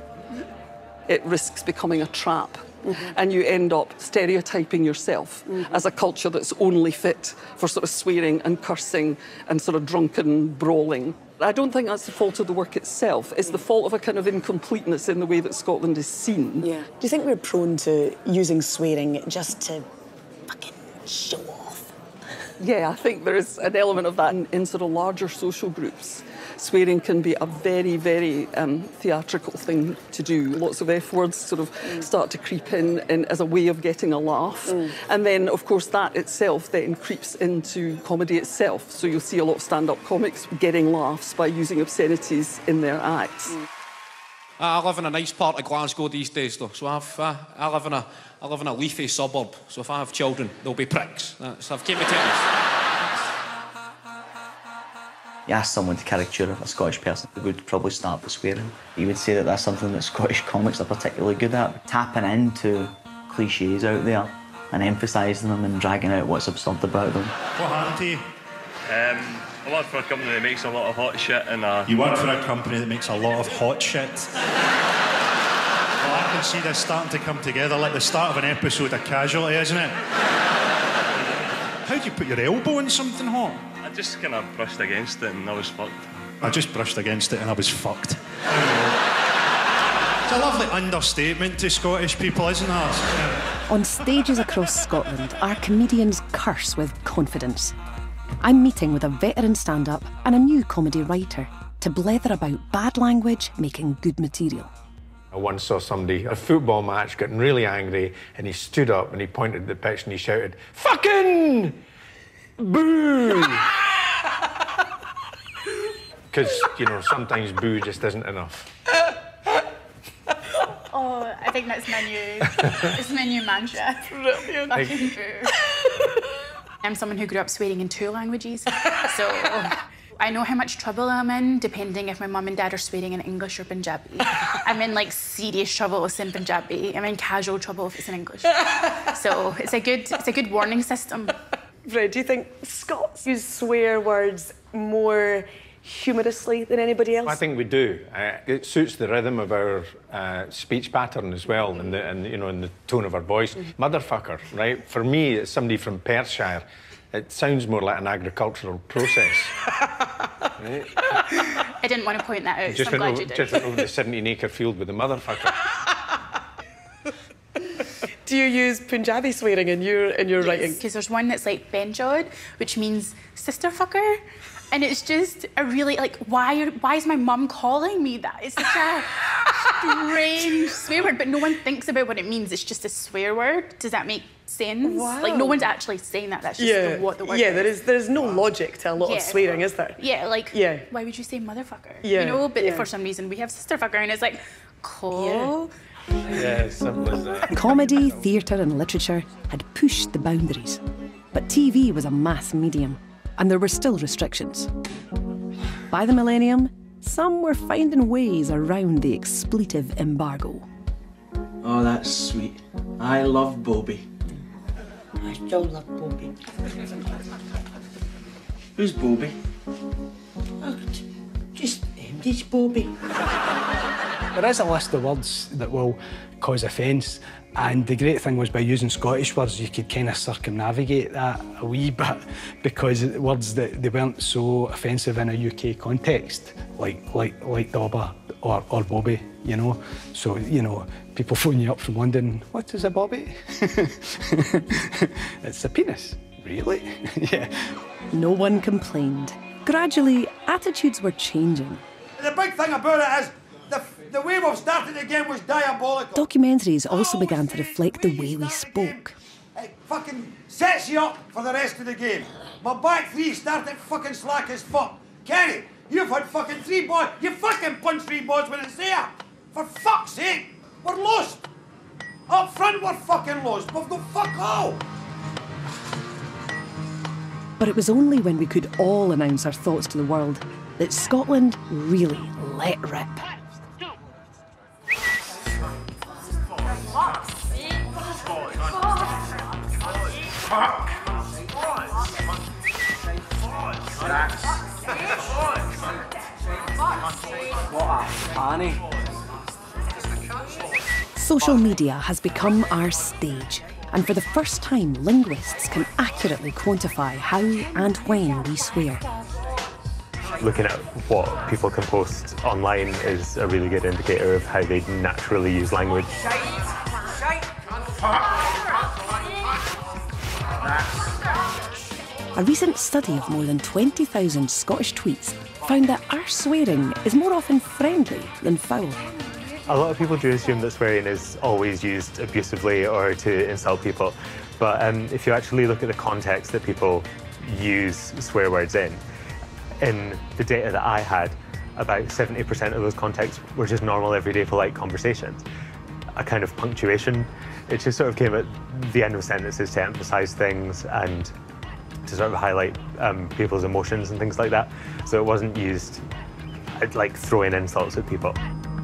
It risks becoming a trap. Mm-hmm. And you end up stereotyping yourself mm-hmm. as a culture that's only fit for sort of swearing and cursing and sort of drunken brawling. I don't think that's the fault of the work itself. It's the fault of a kind of incompleteness in the way that Scotland is seen. Yeah. Do you think we're prone to using swearing just to fucking show off? Yeah, I think there is an element of that in, in sort of larger social groups. Swearing can be a very, very um, theatrical thing to do. Lots of F words sort of mm. start to creep in, in as a way of getting a laugh. Mm. And then, of course, that itself then creeps into comedy itself. So you'll see a lot of stand-up comics getting laughs by using obscenities in their acts. Mm. I live in a nice part of Glasgow these days, though. So I've, uh, I, live in a, I live in a leafy suburb. So if I have children, they'll be pricks. That's, I've kept my tennis. You ask someone to caricature a Scottish person, they would probably start with swearing. You would say that that's something that Scottish comics are particularly good at, tapping into cliches out there and emphasising them and dragging out what's absurd about them. What happened to you? Um, I work for a company that makes a lot of hot shit and... Uh... You work for a company that makes a lot of hot shit? Well, I can see this starting to come together like the start of an episode of Casualty, isn't it? How do you put your elbow in something hot? I just kind of brushed against it and I was fucked. I just brushed against it and I was fucked. It's a lovely understatement to Scottish people, isn't it? On stages across Scotland, our comedians curse with confidence. I'm meeting with a veteran stand-up and a new comedy writer to blether about bad language making good material. I once saw somebody at a football match getting really angry and he stood up and he pointed at the pitch and he shouted, "Fucking boo!" Because, you know, sometimes boo just isn't enough. Oh, I think that's my new, it's my new mantra. Fucking boo. I'm someone who grew up swearing in two languages, so I know how much trouble I'm in, depending if my mum and dad are swearing in English or Punjabi. I'm in, like, serious trouble if it's in Punjabi. I'm in casual trouble if it's in English. So it's a good, it's a good warning system. Fred, do you think Scots use swear words more humorously than anybody else? I think we do. Uh, it suits the rhythm of our uh, speech pattern as well, and, the, and you know, and the tone of our voice. Mm-hmm. Motherfucker, right? For me, as somebody from Perthshire, it sounds more like an agricultural process. Right? I didn't want to point that out, Just so I'm glad over, you did. Just went over the seventeen acre field with the motherfucker. Do you use Punjabi swearing in your in your yes, writing? Because there's one that's like benjod, which means sister fucker. And it's just a really, like, why are, why is my mum calling me that? It's such a strange swear word, but no one thinks about what it means. It's just a swear word. Does that make sense? Wow. Like, no one's actually saying that. That's just yeah. the, what the word yeah, is. there is there's no logic to a lot Yeah. of swearing, is there? Yeah, like, yeah. why would you say motherfucker? Yeah, You know, but yeah. for some reason we have sister fucker, and it's like, cool. Yeah, simple as that. Comedy, theatre and literature had pushed the boundaries. But T V was a mass medium, and there were still restrictions. By the millennium, some were finding ways around the expletive embargo. Oh, that's sweet. I love Bobby. I still love Bobby. Who's Bobby? Oh, just named as Bobby. There is a list of words that will cause offence, and the great thing was by using Scottish words you could kind of circumnavigate that a wee bit, because words that they weren't so offensive in a U K context, like like like Dobber or, or Bobby, you know. So, you know, people phone you up from London, what is a Bobby? It's a penis. Really? Yeah. No one complained. Gradually, attitudes were changing. The big thing about it is the, the way we've started again was diabolical. Documentaries also began to reflect the way we spoke. It fucking sets you up for the rest of the game. My back three started fucking slack as fuck. Kenny, you've had fucking three balls. You fucking punched three balls when it's there. For fuck's sake, we're lost. Up front, we're fucking lost. We've got fuck all. But it was only when we could all announce our thoughts to the world that Scotland really let rip. What a fanny. Social media has become our stage, and for the first time, linguists can accurately quantify how and when we swear. Looking at what people can post online is a really good indicator of how they naturally use language. A recent study of more than twenty thousand Scottish tweets found that our swearing is more often friendly than foul. A lot of people do assume that swearing is always used abusively or to insult people, but um, if you actually look at the context that people use swear words in, in the data that I had, about seventy percent of those contexts were just normal, everyday, polite conversations. A kind of punctuation, it just sort of came at the end of sentences to emphasise things and to sort of highlight um, people's emotions and things like that. So it wasn't used like throwing insults at people.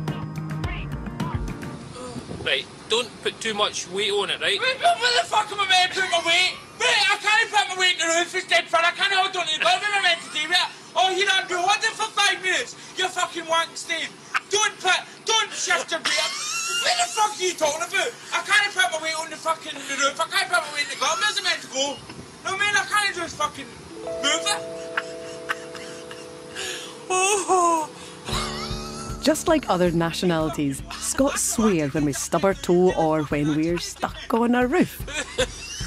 Right, don't put too much weight on it, right? Wait, where the fuck am I meant to put my weight? Wait, I can't put my weight in the roof instead, fun. I can't hold on to the bottom. What am I meant to do with it? Oh, you're not doing it for five minutes. You're fucking wanking, Steve. Don't put, don't shift your weight up. Where the fuck are you talking about? I can't put my weight on the fucking the roof. I can't put my weight in the bottom. Where's it meant to go? No, man, I can't just fucking move it. Oh. Just like other nationalities, Scots swear when we stub our toe or when we're stuck on a roof. It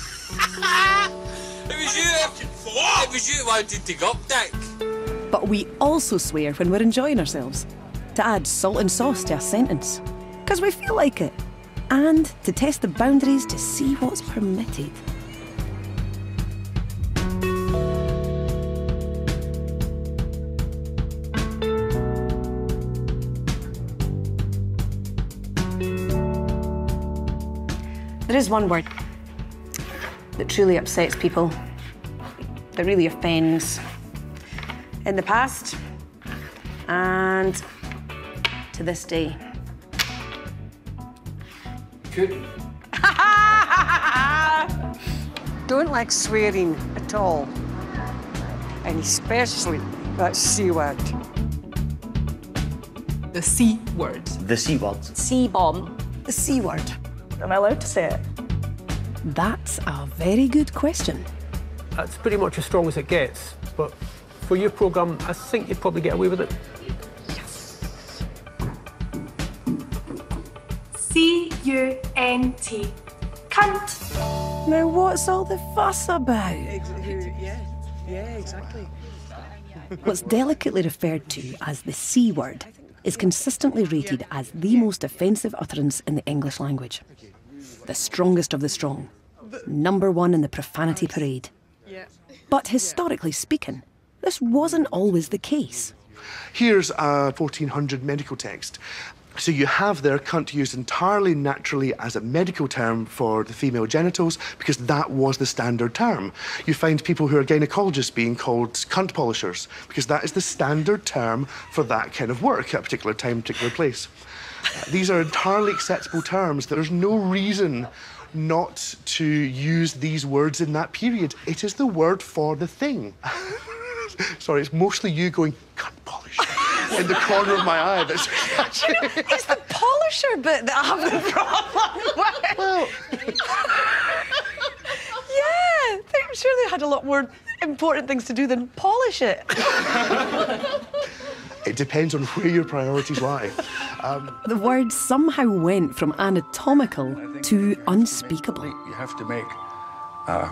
was you. It was you who wanted to go up, Dick. But we also swear when we're enjoying ourselves, to add salt and sauce to a sentence, because we feel like it, and to test the boundaries to see what's permitted. There is one word that truly upsets people, that really offends in the past and to this day. Good. Don't like swearing at all, and especially that C word. The C word. The C word. C-bomb. The C word. Am I allowed to say it? That's a very good question. That's pretty much as strong as it gets, but for your programme, I think you'd probably get away with it. C U N T. Cunt. Now, what's all the fuss about? Yeah, yeah, exactly. What's delicately referred to as the C word is consistently rated as the most offensive utterance in the English language. The strongest of the strong. Number one in the profanity parade. But historically speaking, this wasn't always the case. Here's a fourteen hundred medical text. So you have there cunt used entirely naturally as a medical term for the female genitals because that was the standard term. You find people who are gynecologists being called cunt polishers because that is the standard term for that kind of work at a particular time, particular place. Uh, these are entirely acceptable terms. There's no reason not to use these words in that period. It is the word for the thing. Sorry, it's mostly you going cunt polisher in the corner of my eye. That's It's the polisher bit that I have the problem with. Well, yeah, I'm sure they had a lot more important things to do than polish it. it depends on where your priorities lie. Um, the word somehow went from anatomical to unspeakable. You have to make uh,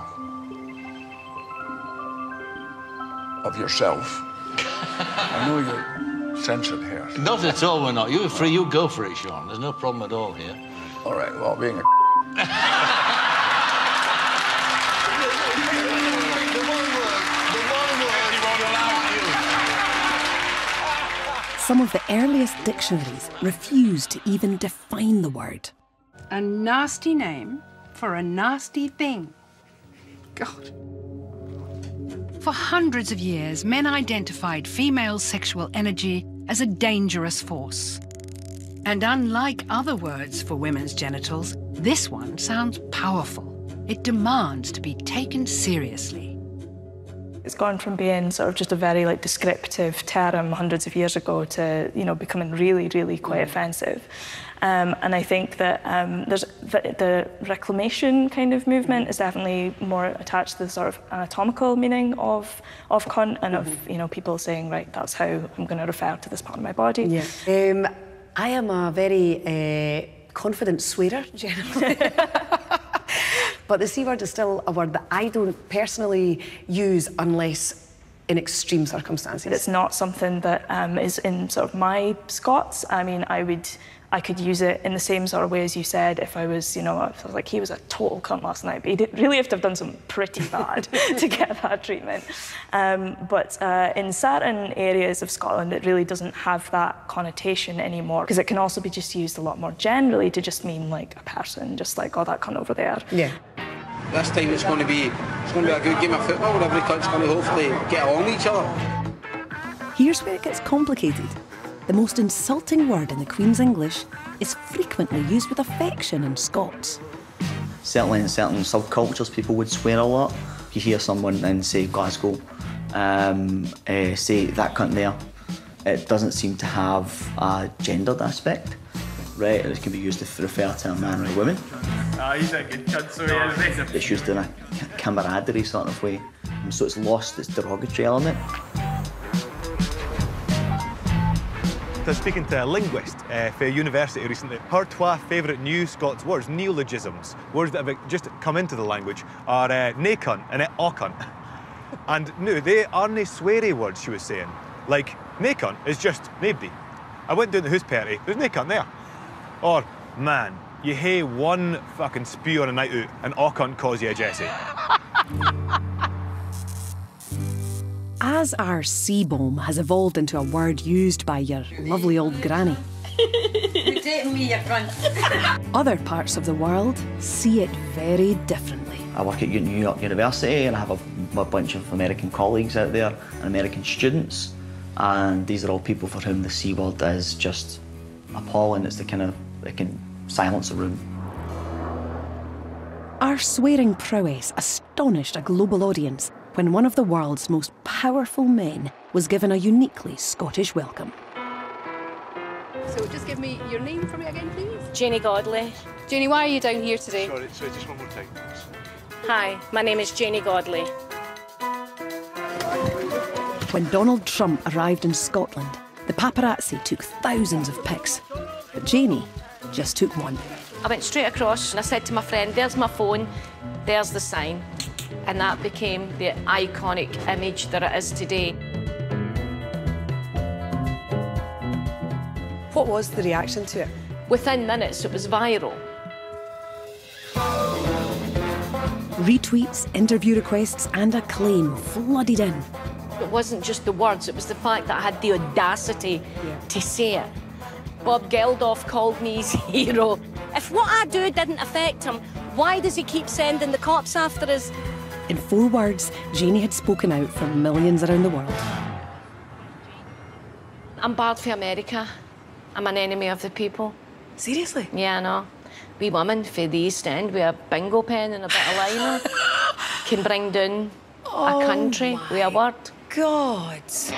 of yourself. I know you're censored here. Not at all, we're not. You're free, you go for it, Sean. There's no problem at all here. All right, well, being a Some of the earliest dictionaries refused to even define the word. A nasty name for a nasty thing. God. For hundreds of years, men identified female sexual energy as a dangerous force. And unlike other words for women's genitals, this one sounds powerful. It demands to be taken seriously. It's gone from being sort of just a very like descriptive term hundreds of years ago to, you know, becoming really, really quite offensive. Um, and I think that um, there's the, the reclamation kind of movement is definitely more attached to the sort of anatomical meaning of of cunt and of, you know, people saying, right, that's how I'm going to refer to this part of my body. Yeah. Um, I am a very uh, confident swearer, generally. But the C word is still a word that I don't personally use unless in extreme circumstances. It's not something that um, is in sort of my Scots. I mean, I would, I could use it in the same sort of way as you said if I was, you know, I was like, he was a total cunt last night, but he did really have to have done something pretty bad to get that treatment. Um, but uh, in certain areas of Scotland, it really doesn't have that connotation anymore because it can also be just used a lot more generally to just mean like a person, just like, oh, that cunt over there. Yeah. This time it's going to be it's going to be a good game of football where every cunt's going to hopefully get along with each other. Here's where it gets complicated. The most insulting word in the Queen's English is frequently used with affection in Scots. Certainly in certain subcultures, people would swear a lot. You hear someone in, say, Glasgow, um, uh, say that cunt there. It doesn't seem to have a gendered aspect, right? It can be used to refer to a man or a woman. Ah, he's a good cunt, so he is. It's used in a camaraderie sort of way, so it's lost its derogatory element. I was speaking to a linguist uh, for a university recently. Her twa favourite new Scots words, neologisms, words that have just come into the language, are uh, nae cunt and aw cunt. And no, they aren't sweary words, she was saying. Like, nae cunt is just nobody. I went down to the house party, there's nae cunt there. Or, man, you hae one fucking spew on a night out and aw cunt calls you a Jessie. As our C-bomb has evolved into a word used by your lovely old granny, You're taking me, you cunt. other parts of the world see it very differently. I work at New York University and I have a, a bunch of American colleagues out there and American students, and these are all people for whom the C word is just appalling. It's the kind of, it can silence a room. Our swearing prowess astonished a global audience when one of the world's most powerful men was given a uniquely Scottish welcome. So just give me your name for me again, please. Janie Godley. Janie, why are you down here today? Sorry, sorry, just one more time. Hi, my name is Janie Godley. When Donald Trump arrived in Scotland, the paparazzi took thousands of pics, but Janie just took one. I went straight across and I said to my friend, there's my phone, there's the sign. And that became the iconic image that it is today. What was the reaction to it? Within minutes, it was viral. Retweets, interview requests and acclaim flooded in. It wasn't just the words, it was the fact that I had the audacity yeah. to say it. Bob Geldof called me his hero. If what I do didn't affect him, why does he keep sending the cops after us? In four words, Janie had spoken out for millions around the world. I'm barred for America. I'm an enemy of the people. Seriously? Yeah, I know. We women for the East End with a bingo pen and a bit of liner can bring down oh a country with a word. God.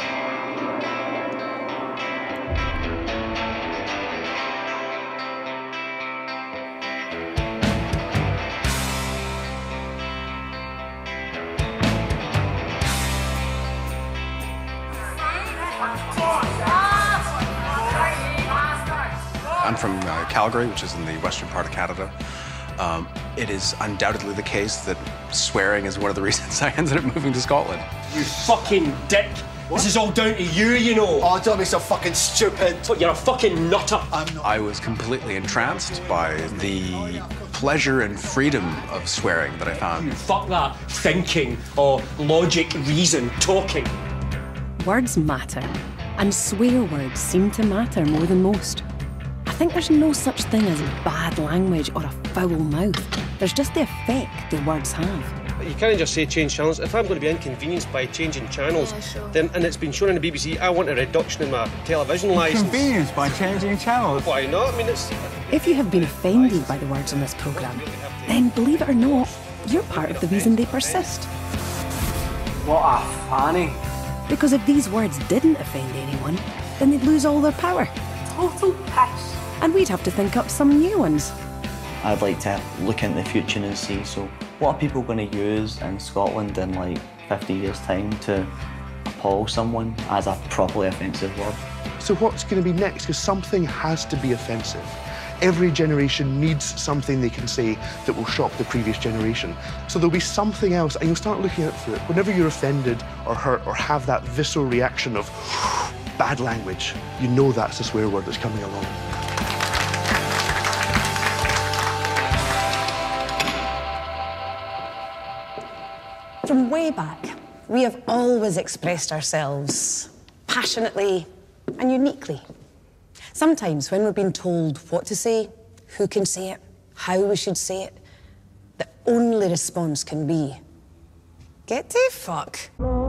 I'm from uh, Calgary, which is in the western part of Canada. Um, it is undoubtedly the case that swearing is one of the reasons I ended up moving to Scotland. You fucking dick! What? This is all down to you, you know! Oh, don't be so fucking stupid! But you're a fucking nutter! I'm not. I was completely entranced by the pleasure and freedom of swearing that I found. Fuck that thinking or logic, reason, talking. Words matter, and swear words seem to matter more than most. I think there's no such thing as bad language or a foul mouth. There's just the effect the words have. You can't just say change channels. If I'm going to be inconvenienced by changing channels, yeah, sure. then and it's been shown on the B B C, I want a reduction in my television licence. Inconvenienced by changing channels? Why not? I mean, it's... If you have been offended by the words on this programme, then believe it or not, you're part of the reason they persist. What a fanny. Because if these words didn't offend anyone, then they'd lose all their power. Total piss. And we'd have to think up some new ones. I'd like to look into the future and see, so what are people going to use in Scotland in like fifty years' time to appall someone as a properly offensive word? So what's going to be next? Because something has to be offensive. Every generation needs something they can say that will shock the previous generation. So there'll be something else, and you'll start looking out for it. Whenever you're offended or hurt or have that visceral reaction of bad language, you know that's a swear word that's coming along. From way back, we have always expressed ourselves passionately and uniquely. Sometimes when we're being told what to say, who can say it, how we should say it, the only response can be, get the fuck.